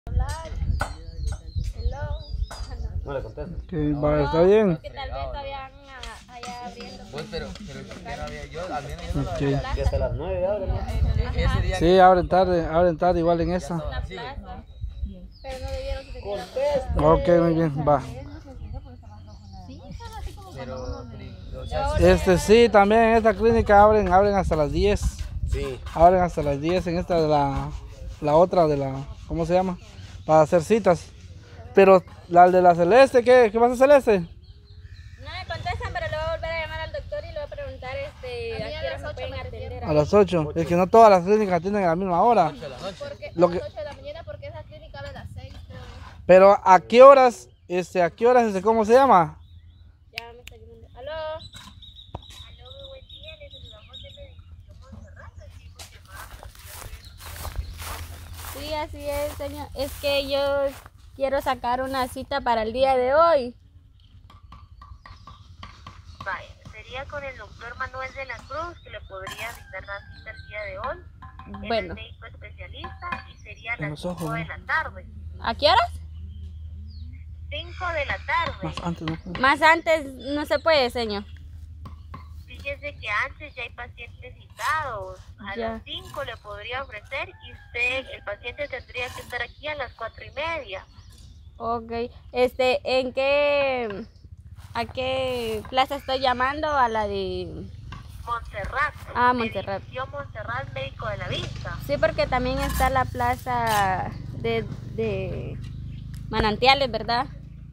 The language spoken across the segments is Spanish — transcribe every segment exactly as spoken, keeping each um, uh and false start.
No le contesta. Que va, está bien. Que tal vez todavía allá abriendo. Pues, pero, pero ya no había, yo al menos yo no lo Okay. había. Que hasta las nueve abren, ¿no? E- Ese día Sí, abren tarde, abren tarde igual en esa. Una plaza. Pero no debieron que tener Ok, muy bien, va. pero, o sea, Este sí, también en esta clínica abren, abren hasta las diez. Sí. Abren hasta las diez en esta de la, la otra de la, ¿cómo se llama? Para hacer citas. Pero la de la Celeste, ¿qué? ¿Qué pasa, Celeste? No me contestan, pero le voy a volver a llamar al doctor y le voy a preguntar este, a qué hora me pueden atender. A las ocho. Es que no todas las clínicas atienden a la misma hora. Porque Lo a que- las ocho de la mañana porque esa clínica abre a las seis, creo. Pero ¿a qué horas, este, a qué horas, este, cómo se llama? Ya me está llamando. ¿Aló? Aló, muy buen día, le saludamos de la edificio Montserrat, decimos que más. Sí, así es, señor. Es que yo quiero sacar una cita para el día de hoy. Vaya, sería con el doctor Manuel de la Cruz, que le podría brindar la cita el día de hoy. Él Bueno. es médico especialista y sería a En las los ojos, cinco de ¿no? la tarde. ¿A qué horas? cinco de la tarde. Más antes, ¿no? Más antes no se puede, señor. Fíjese que antes ya hay pacientes citados. A Ya. las cinco le podría ofrecer y usted, el paciente tendría que estar aquí a las cuatro y media. Ok. Este, ¿en qué, a qué plaza estoy llamando? A la de... Montserrat. Ah, Montserrat. Edificio Montserrat, médico de la vista. Sí, porque también está la plaza de, de Manantiales, ¿verdad?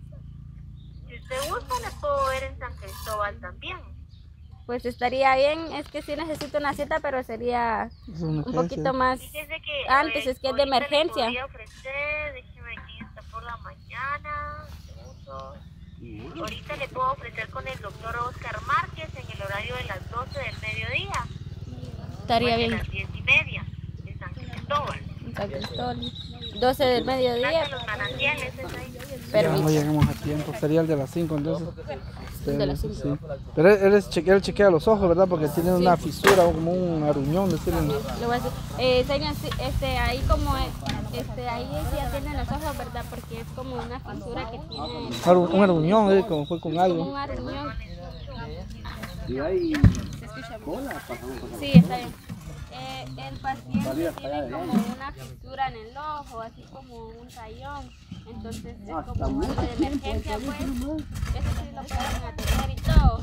Si usted gusta, le puedo ver en San Cristóbal también. Pues estaría bien. Es que sí necesito una cita, pero sería Es una un urgencia. poquito más Fíjese que antes, eh, es que es de ahorita le emergencia. podría ofrecer, déjeme aquí, está por la mañana. segundo. Ahorita le puedo ofrecer con el doctor Oscar Márquez en el horario de las doce del mediodía. Estaría o de bien. las diez y media de San Cristóbal. San Cristóbal. doce del mediodía. Plaza Los Manantiales es ahí. Ya Permiso. no llegamos a tiempo, sería el de las cinco entonces. De las cinco. Sí. Pero él, él, es chequea, él chequea los ojos, ¿verdad? Porque tiene una fisura o como un aruñón, decirle. Le voy a decir, eh, señor, sí, este, ahí como, eh, este, ahí sí ya tienen los ojos, ¿verdad? Porque es como una fisura que tiene, Aru- Un aruñón, eh, como fue con como algo. un aruñón. Y hay ¿Se escucha bien? cola, pasamos por Sí, está bien. Eh, el paciente tiene como una fisura en el ojo, así como un rayón. Entonces es como algo de emergencia, pues. Eso sí lo pueden atender y todo.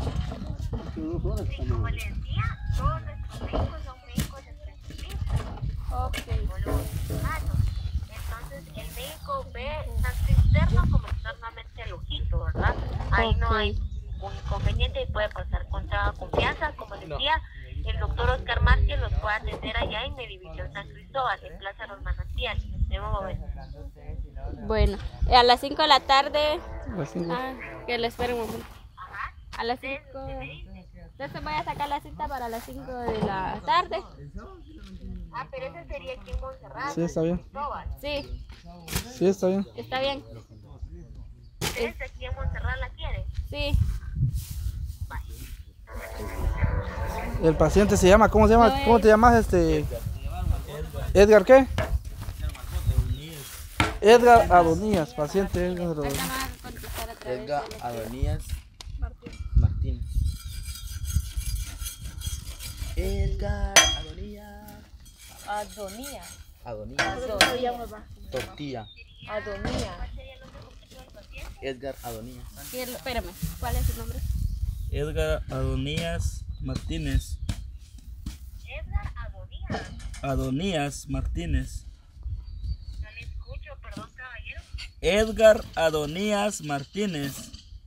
Sí, como le decía, todos nuestros médicos son médicos especialistas. Ok. Como los humanos. Entonces, el médico ve tanto interno como externamente el ojito, ¿verdad? Ahí no Ok. hay ningún inconveniente y puede pasar con toda confianza. Como decía, el doctor Oscar Márquez los puede atender allá en el División San Cristóbal, en Plaza Los Manantiales. Debo ver. Bueno, a las cinco de la tarde, Las cinco. ah, que le esperen un momento. Ajá. A las cinco. Entonces voy a sacar la cita para las cinco de la tarde. Ah, pero ese sería aquí en Montserrat. Sí, está bien. Cristóbal. Sí, Sí, está bien. está bien. ¿Ustedes aquí en Montserrat la quieren? Sí. El paciente se llama, ¿cómo se llama? ¿Cómo te llamas, este? Edgar, ¿qué? Edgar Adonías, paciente Edgar Ahorita Adonías. me van a contestar otra vez. Edgar Adonías Martínez. Edgar Adonías. Adonía. Adonías. Tortilla. Adonía. Edgar Adonías. Sí, espérame, ¿cuál es su nombre? Edgar Adonías Martínez. Edgar Adonías. Adonías Martínez. No le escucho, perdón, caballero. Edgar Adonías Martínez.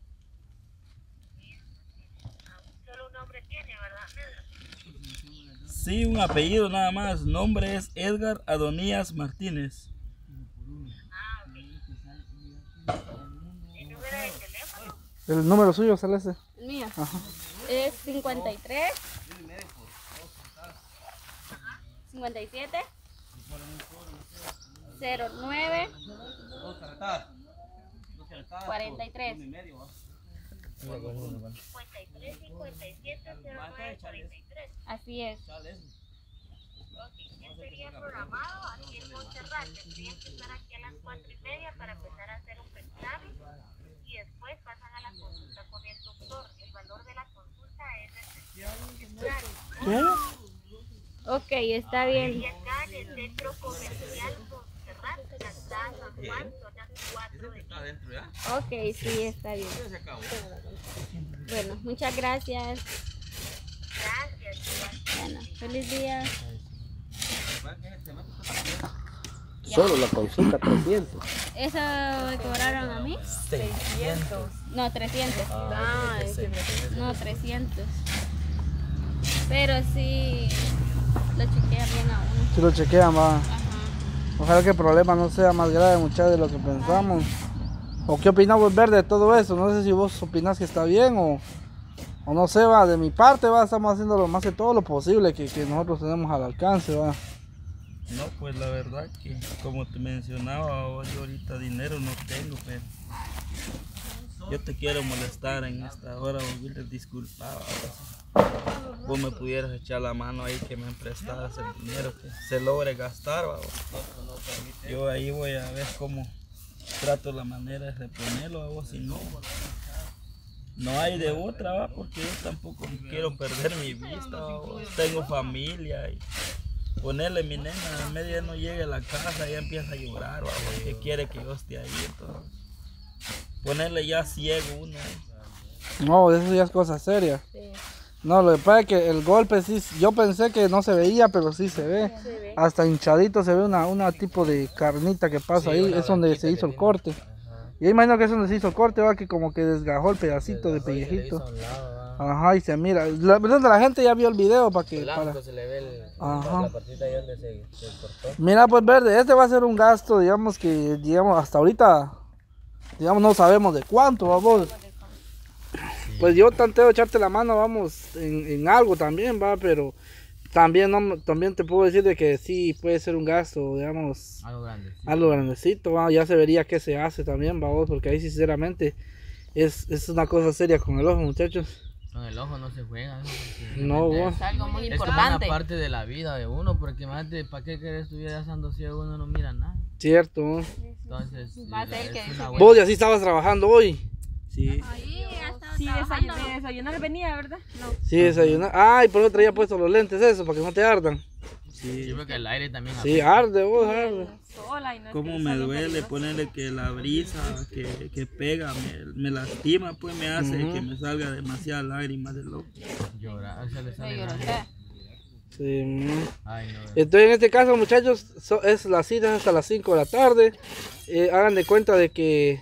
Solo un nombre tiene, ¿verdad? Sí, un apellido nada más. Nombre es Edgar Adonías Martínez. Ah, ok. ¿El número de teléfono? El número suyo, Celeste. El mío. Ajá. Es cincuenta y tres. cincuenta y siete. cero nueve. cuarenta y tres. cincuenta y tres, cincuenta y siete, cero nueve, cuarenta y tres. Así es. Ya sería programado aquí en Montserrat. Tendrían que estar aquí a las cuatro y media para empezar a hacer un examen y después pasan a la consulta con el doctor. El valor de la consulta es de trescientos Ok, está bien. y acá en el centro comercial Montserrat, Cantá, San Juan, zona cuatro de Ok, sí, está bien. Bueno, muchas gracias. Gracias, igual. Bueno, feliz día. Solo la consulta trescientos. ¿Eso me cobraron a mí? seiscientos. No, trescientos. Ah, es que No, trescientos. Pero sí, lo chequean bien a uno. Si lo chequean, va. Ajá. Ojalá que el problema no sea más grave, muchachos, de lo que pensamos. ¿O qué opinamos, Verde, de todo eso? No sé si vos opinás que está bien o, o no sé, va. De mi parte, va, estamos haciendo lo más que todo lo posible que, que nosotros tenemos al alcance, va. No, pues la verdad que como te mencionaba, yo ahorita dinero no tengo, pero yo te quiero molestar en esta hora, volverle disculpar. Vos me pudieras echar la mano ahí, que me prestaras el dinero, que se logre gastar, ¿va? Yo ahí voy a ver cómo trato la manera de reponerlo, ¿va? Si no, no hay de otra, ¿va? Porque yo tampoco quiero perder mi vista, ¿va? Tengo familia y ponerle mi nena, a media no llegue a la casa, ya empieza a llorar, ¿va? Porque quiere que yo esté ahí, entonces ponerle ya ciego uno. No, eso ya es cosa seria. No, lo que pasa es que el golpe sí, yo pensé que no se veía, pero sí se ve. Hasta hinchadito se ve una, una tipo de carnita que pasa ahí, es donde se hizo el corte. Yo imagino que es donde se hizo el corte, va, que como que desgajó el pedacito de pellejito. Ajá, y se mira. La verdad, la gente ya vio el video para que... Para... Se le ve el, Ajá. la partita ahí donde se, se cortó. Mira, pues, Verde, este va a ser un gasto, digamos que, digamos, hasta ahorita, digamos, no sabemos de cuánto, vamos. Pues yo tanteo echarte la mano, vamos, en, en algo también, va, pero también no, también te puedo decir de que sí puede ser un gasto, digamos, Algo grande. Sí. algo grandecito, va, ya se vería qué se hace también, va, vos, porque ahí sinceramente es, es una cosa seria con el ojo, muchachos. Con el ojo no se juega. ¿No? No, vos. es algo muy Es como una importante. parte de la vida de uno, porque imagínate, ¿para qué querés estuviera estando ciego? Uno no mira nada. Cierto, vos. Entonces, Va a es- ser es que una dice buena- Vos ya sí estabas trabajando hoy. Sí. Ahí ha estado Sí, trabajando. desayunar, desayunar venía, ¿verdad? No. Sí, desayunar. Ay, por eso traía puestos los lentes, eso, para que no te ardan. Sí, porque el aire también Sí, arde, vos, arde. Sola y no es Cómo que me salga duele peligroso. ponerle que la brisa que, que pega me, me lastima, pues me hace Ujú. que me salga demasiadas lágrimas del ojo. llora, o sea, le sale Me lloró, lágrimas. Sí, mm. Ay, no. Entonces en este caso, muchachos, so- es las citas hasta las cinco de la tarde. Eh, hagan de cuenta de que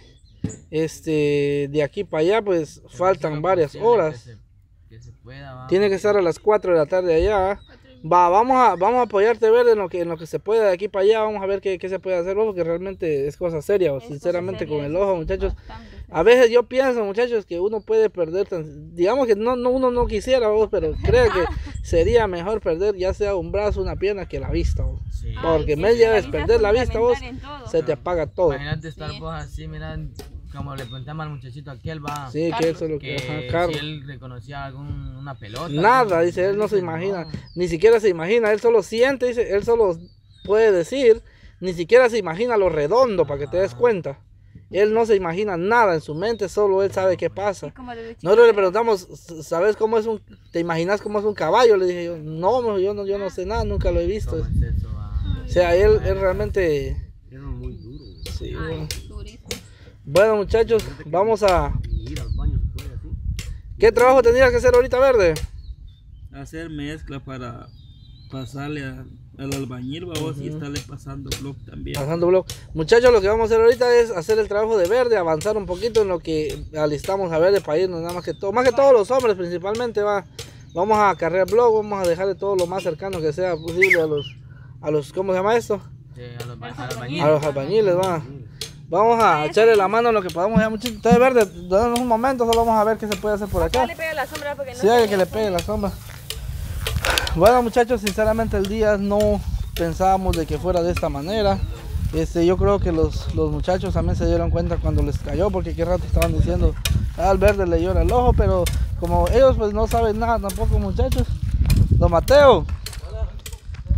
este de aquí para allá pues faltan varias Posible horas. Que se, que se pueda, va. Tiene que estar a las cuatro de la tarde allá. Va, vamos a, vamos a apoyarte, Verde, en lo que en lo que se pueda de aquí para allá. Vamos a ver qué, qué se puede hacer, porque realmente es cosa seria, o Es cosa sinceramente seria, con el eso ojo, sí, muchachos. bastante. A veces yo pienso, muchachos, que uno puede perder, tan- digamos que no, no uno no quisiera, vos, pero creo que sería mejor perder ya sea un brazo, una pierna que la vista, vos. Sí. Porque sí, media sí, vez la perder la vista, vos, fundamental en todo. se te apaga todo. Imagínate estar Sí. vos así, mira, como le preguntamos al muchachito aquel, va. Sí, que eso es lo que, Que ajá, si Carlos. él reconocía algún, una pelota. Nada, algo, dice, él no se dice, imagina, no. ni siquiera se imagina, él solo siente, dice, él solo puede decir, ni siquiera se imagina lo redondo para que te des cuenta. Él no se imagina nada en su mente, solo él sabe qué pasa. Sí, como desde chiquito. Nosotros le preguntamos, ¿sabes cómo es un, te imaginas cómo es un caballo? Le dije yo, no, mijo, yo no, yo no sé nada, nunca lo he visto. ¿Cómo es eso, va? O sea, él, él realmente, Era muy duro. sí, bueno. Durísimo. Bueno, muchachos, vamos a, Y ir al baño se puede así. ¿qué trabajo tendrías que hacer ahorita, Verde? Hacer mezcla para pasarle a- al albañil, vamos, y estarle pasando blog también. Pasando blog. Muchachos, lo que vamos a hacer ahorita es hacer el trabajo de Verde, avanzar un poquito en lo que alistamos a Verde para irnos, nada más que todo, más que todos los hombres principalmente, va. Vamos a cargar blog, vamos a dejarle todo lo más cercano que sea posible a los, a los, ¿cómo se llama esto? Sí, a los, ba- al A albañil. los albañiles, va. Vamos a echarle la mano en lo que podamos ya, muchachos. Entonces, Verde, danos un momento, solo vamos a ver qué se puede hacer por acá. Acá le pega la sombra porque no Sí, hay se que le pegue la sombra. Bueno, muchachos, sinceramente el día no pensábamos de que fuera de esta manera. Este, yo creo que los, los muchachos también se dieron cuenta cuando les cayó, porque qué rato estaban diciendo, "Ah, al Verde le llora el ojo", pero como ellos pues no saben nada tampoco, muchachos. Don Mateo,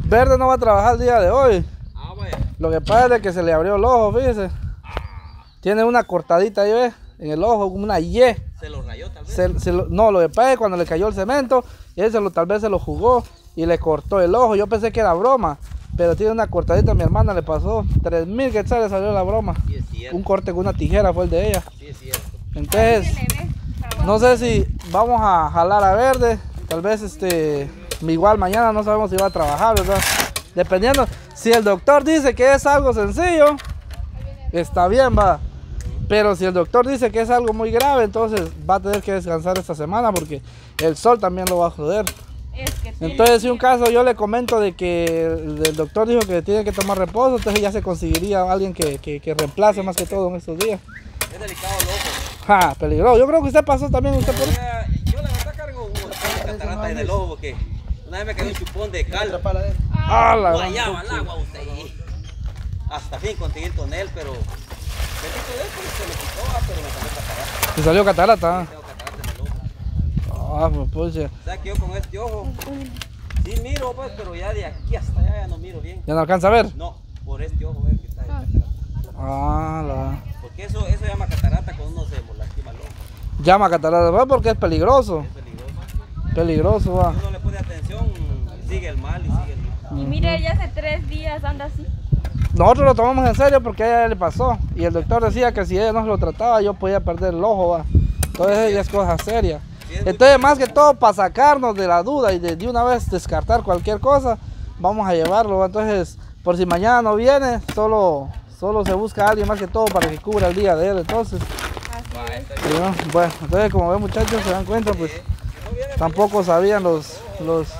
Verde no va a trabajar el día de hoy. Ah, vaya. Lo que pasa es que se le abrió el ojo, fíjese. Tiene una cortadita ahí, ¿ves? En el ojo, como una Y. Se lo rayó tal vez. Se- se lo- no, lo que pasa es que cuando le cayó el cemento, él se lo, tal vez se lo jugó y le cortó el ojo. Yo pensé que era broma, pero tiene una cortadita. Mi hermana le pasó tres mil quetzales, salió la broma. Sí, es cierto. Un corte con una tijera fue el de ella. Sí, es cierto. Entonces, no sé si vamos a jalar a Verde. Tal vez este, igual mañana no sabemos si va a trabajar, ¿verdad? Dependiendo, si el doctor dice que es algo sencillo, está bien, va. Pero si el doctor dice que es algo muy grave, entonces va a tener que descansar esta semana porque el sol también lo va a joder. Es que tiene Entonces, si un caso yo le comento de que el, el doctor dijo que tiene que tomar reposo, entonces ya se conseguiría alguien que, que, que reemplace más que todo en estos días. Es delicado el ojo. Ja, peligroso. Yo creo que usted pasó también, usted por... Mira, yo la verdad cargo una catarata en el ojo porque una vez me cayó un chupón de cal. Ah, la gran Guayaba al pucha. agua usted. y Hasta fin conseguí tonel, pero bendito Dios, pues, se me quitó, ah, pero me salió catarata. Te salió catarata. Tengo catarata en el ojo. Ah, pues pucha. O sea que yo con este ojo sí miro, pues, pero ya de aquí hasta allá ya no miro bien. ¿Ya no alcanza a ver? No, por este ojo eh, que está ahí catarata. Ah, la... Porque eso, eso llama catarata cuando uno se lastima el ojo. Llama catarata, ¿verdad? Porque es peligroso. Es peligroso. Peligroso, va. Si uno le pone atención, sigue el mal y sigue el mal. Y mire, ya hace tres días anda así. Nosotros lo tomamos en serio porque a ella le pasó. Y el doctor decía que si ella no se lo trataba, yo podía perder el ojo, va. Entonces ya es cosa seria. Entonces, más que todo, para sacarnos de la duda y de, de una vez descartar cualquier cosa, vamos a llevarlo, ¿va? Entonces, por si mañana no viene, solo, solo se busca a alguien más que todo para que cubra el día de él. Entonces, sí, ¿no? Bueno, entonces como ven, muchachos, se dan cuenta, pues tampoco sabían los... los...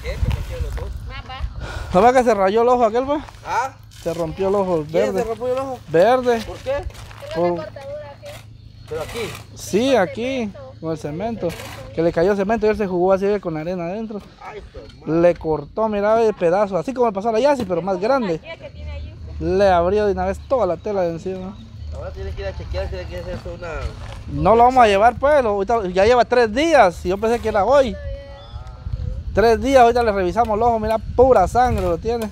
¿No ve que se rayó el ojo aquel, pues? ¿Ah? Se rompió el ojo ¿Quién se verde. rompió el ojo? Verde. ¿Por qué? Por- Pero aquí. Sí, aquí, con el cemento. Que le cayó cemento y él se jugó así con arena adentro. Ay, pues, man. Le cortó, mira, el pedazo, así como le pasó a la Yassi, pero más grande. Le abrió de una vez toda la tela de encima. Ahora tienes que ir a chequear si quieres hacer una. No lo vamos a llevar, pues, lo- ahorita- ya lleva tres días y yo pensé que era hoy. Tres días, ahorita le revisamos el ojo, mira, pura sangre lo tiene.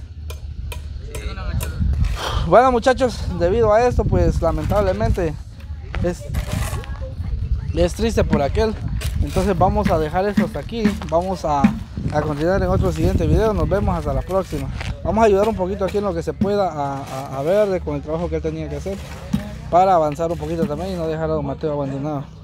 Bueno, muchachos, debido a esto, pues lamentablemente es, es triste por aquel. Entonces vamos a dejar esto hasta aquí. Vamos a, a continuar en otro siguiente video. Nos vemos hasta la próxima. Vamos a ayudar un poquito aquí en lo que se pueda a, a, a Verde con el trabajo que él tenía que hacer para avanzar un poquito también y no dejar a don Mateo abandonado.